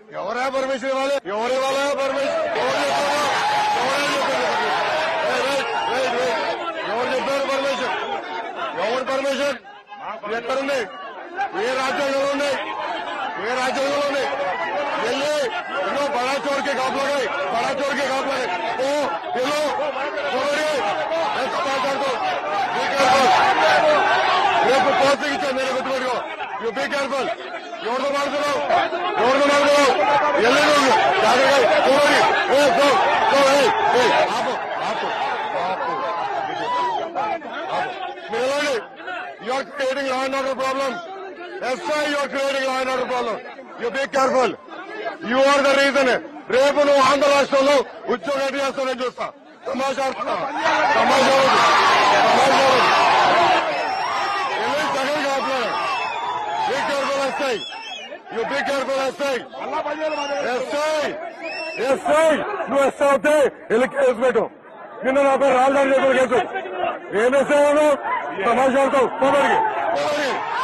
ఎవరా పర్మిషన్ ఇవ్వాలి? ఎవరు ఇవ్వాలా పర్మిషన్? ఎవరు చెప్పారు పర్మిషన్? ఎవరు పర్మిషన్ ఎక్కడుంది? ఏ రాజ్యాంగంలో ఉంది? ఏ రాజ్యాంగంలో ఉంది? వెళ్ళి ఇల్లు బడా చోరుకి కాపులాగా బడా చోరుకి కాపులాగా ఓ ఇల్లు రేపు పోస్టింగ్ ఇచ్చాను నేను గుర్తుపెట్టుకో. You be careful. ఎవరితో మాడుతున్నావు? ఎవరితో మాడుతున్నావు? వెళ్ళి ఆపు ఆపు ఆపు మీరు వెళ్ళండి. You are creating law and order problem. SI, you are creating law and order problem. You be careful. You are the reason. రేపు నువ్వు ఆంధ్ర రాష్ట్రంలో ఉద్యోగాలు చేస్తానని చూస్తా. సమాచారం జగన్ కాదు. Be careful SI. You be careful SI. SI నువ్వు SI అవుతే వెళ్ళి కేసు పెట్టు. నిన్న నా పేరు రాజధాని చెప్పిన కేసు ఏం SI సమాచారంతో పోబడికి